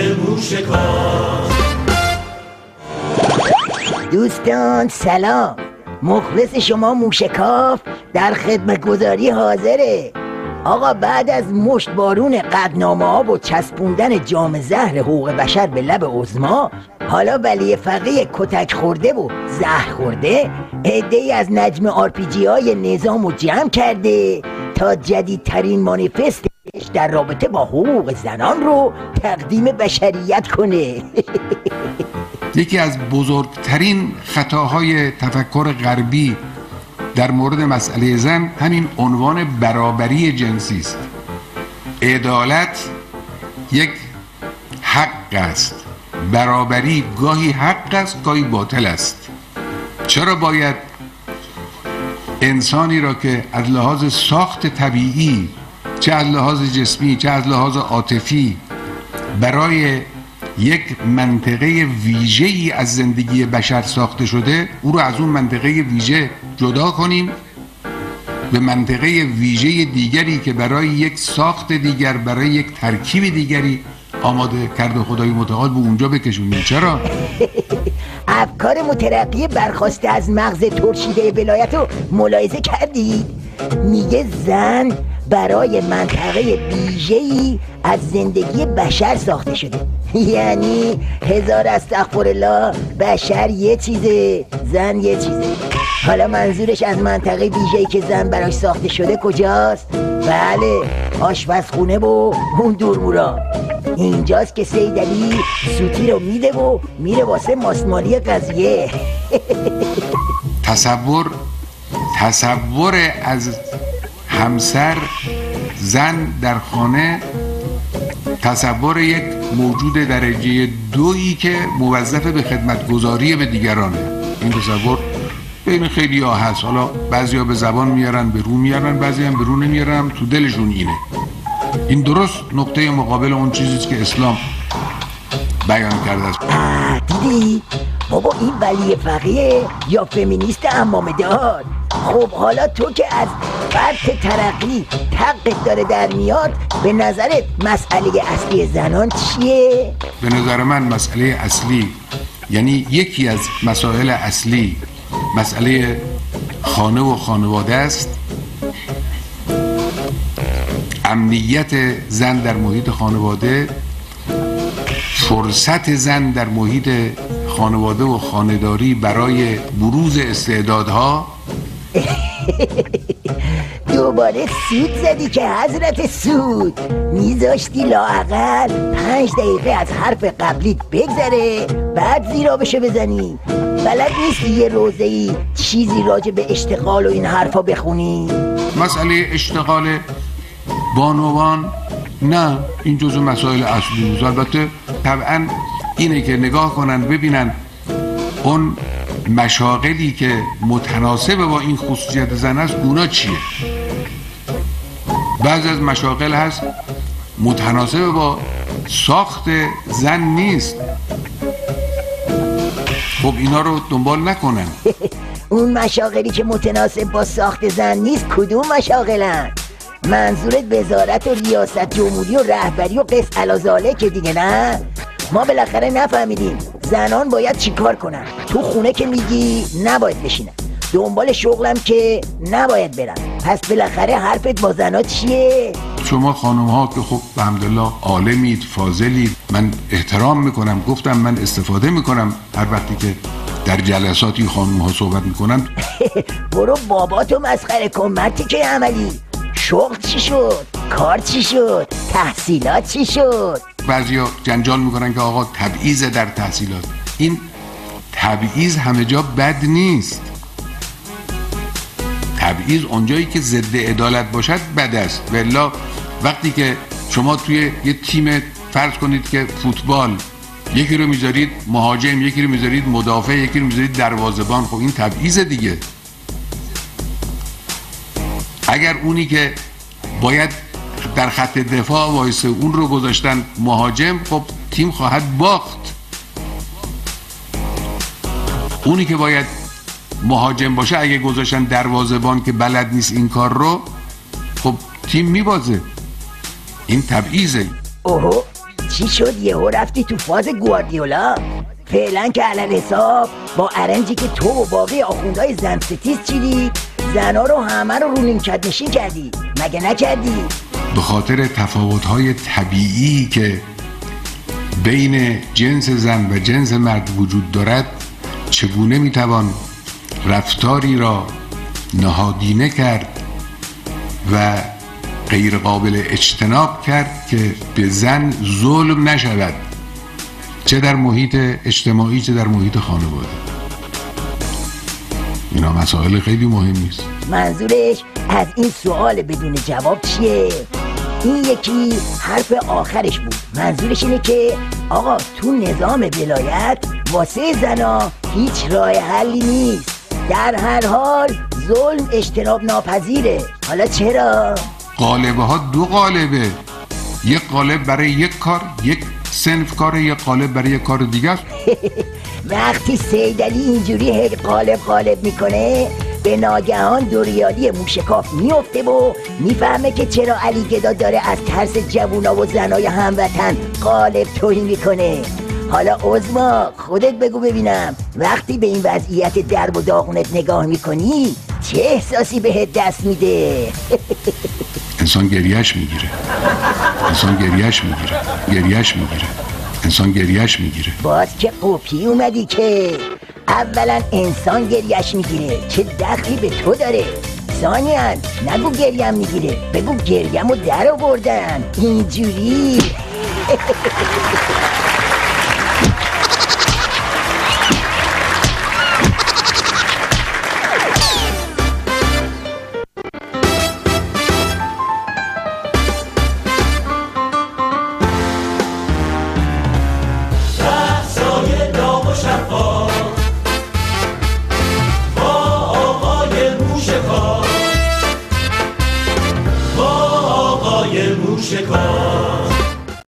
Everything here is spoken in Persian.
موشکاف. دوستان سلام، مخلص شما موشکاف در خدمتگزاری حاضره. آقا بعد از مشت بارون قدنامه ها و چسبوندن جام زهر حقوق بشر به لب عظما، حالا ولی فقیه کتک خورده و زهر خورده عده‌ای از نجم آرپیجی های نظام رو جمع کرده تا جدیدترین مانیفستش در رابطه با حقوق زنان رو تقدیم بشریت کنه. یکی از بزرگترین خطاهای تفکر غربی در مورد مسئله زن همین عنوان برابری جنسی است. عدالت یک حق است، برابری گاهی حق است گاهی باطل است. چرا باید انسانی را که از لحاظ ساخت طبیعی، چه از لحاظ جسمی چه از لحاظ عاطفی، برای یک منطقه ویژه‌ای از زندگی بشر ساخته شده، او رو از اون منطقه ویژه جدا کنیم به منطقه ویژه دیگری که برای یک ساخت دیگر، برای یک ترکیب دیگری آماده کرده خدای متعال به اونجا بکشونیم؟ چرا؟ افکار مترقی برخواسته از مغز ترشیده ولایت رو ملاحظه کردید؟ میگه زن برای منطقه ویژه‌ای از زندگی بشر ساخته شده. یعنی هزار استغفرالله، بشر یه چیزه، زن یه چیزه. حالا منظورش از منطقه ویژه‌ای که زن براش ساخته شده کجاست؟ بله، آشپزخونه و اون دورمورا. اینجاست که سیدعلی سوتی رو میده و میره واسه ماسمالی قضیه. تصور از همسر زن در خانه، تصور یک موجود درجه دویی که موظف به خدمتگزاری به دیگرانه. این تصور بین خیلی ها هست. حالا بعضی ها به زبان میارن، به رو میارن، بعضی هم به رو نمیارن، تو دلشون اینه. این درست نقطه مقابل اون چیزیست که اسلام بیان کرده است. دیدی؟ بابا این ولی فقیه یا فمینیست عمامه دار. خب حالا تو که از فرط ترقی حقت داره در میاد، به نظرت مسئله اصلی زنان چیه؟ به نظر من مسئله اصلی، یعنی یکی از مسائل اصلی، مسئله خانه و خانواده است. امنیت زن در محیط خانواده، فرصت زن در محیط خانواده و خانه‌داری برای بروز استعدادها. دوباره سود زدی که حضرت سود. میذاشتی لااقل 5 دقیقه از حرف قبلیت بگذره بعد زیرا بشه بزنی. بلد نیستی یه روزه‌ای چیزی راجع به اشتغال و این حرفا بخونی؟ مسئله اشتغال بانوان نه، این جزو مسائل اصلی نیست. البته طبعا اینه که نگاه کنن ببینن اون مشاغلی که متناسب با این خصوصیت زن است اونا چیه. بعضی از مشاغل هست متناسب با ساخت زن نیست، خب اینا رو دنبال نکنن. اون مشاغلی که متناسب با ساخت زن نیست کدوم مشاغلن؟ منظورت وزارت و ریاست جمهوری و رهبری و قس الازاله که دیگه نه؟ ما بالاخره نفهمیدیم زنان باید چیکار کنن. تو خونه که میگی نباید بشینن، دنبال شغلم که نباید برن. پس بالاخره حرفت با زنا چیه؟ شما خانم ها که خب الحمدلله عالمید، فاضلید، من احترام میکنم. گفتم من استفاده میکنم هر وقتی که در جلساتی خانم ها صحبت میکنن. برو باباتو مسخره کن مرتی که عملی. شغل چی شد؟ کار چی شد؟ تحصیلات چی شد؟ بعضیا جنجال میکنن که آقا تبعیض در تحصیلات. این تبعیض همه جا بد نیست. تبعیض اونجایی که ضد عدالت باشد بد است. والا وقتی که شما توی یه تیم فرض کنید که فوتبال، یکی رو میذارید مهاجم، یکی رو میذارید مدافع، یکی رو میذارید دروازه‌بان، خب این تبعیض دیگه. اگر اونی که باید در خط دفاع وایسه اون رو گذاشتن مهاجم، خب تیم خواهد باخت. اونی که باید مهاجم باشه اگه گذاشتن دروازه‌بان که بلد نیست این کار رو، خب تیم میبازه. این تبعیضه. اوه، چی شد یهو رفتی تو فاز گواردیولا؟ فعلا که علل حساب با ارنجی که تو و باقی آخوندهای زن ستیز چیدی زنا رو همه رو نیمکت نشین کردی، مگه نکردی؟ به خاطر تفاوت‌های طبیعی که بین جنس زن و جنس مرد وجود دارد چگونه میتوان رفتاری را نهادینه کرد و غیر قابل اجتناب کرد که به زن ظلم نشود، چه در محیط اجتماعی چه در محیط خانواده. اینا مسائل خیلی مهمی است. منظورش از این سوال بدون جواب چیه؟ این یکی حرف آخرش بود. منظورش اینه که آقا تو نظام ولایت واسه زنا هیچ راه حلی نیست، در هر حال ظلم اجتناب ناپذیره. حالا چرا؟ قالبه ها دو قالبه، یک قالب برای یک کار، یک صنف کار، یک قالب برای یک کار دیگه است. وقتی سیدعلی اینجوری قالب میکنه به ناگهان دوریادی موشکاف میفته و میفهمه که چرا علی گدا داره از ترس جوونا و زنای هموطن قالب توهین میکنه. حالا عظما خودت بگو ببینم، وقتی به این وضعیت درب و داغونت نگاه میکنی چه احساسی بهت دست میده؟ انسان گریهش میگیره، انسان گریهش میگیره. باز که قوپی اومدی که اولا انسان گریهش میگیره، چه دخلی به تو داره؟ ثانیاً نگو گریم میگیره، بگو گریه‌مو در آوردن اینجوری. موشکار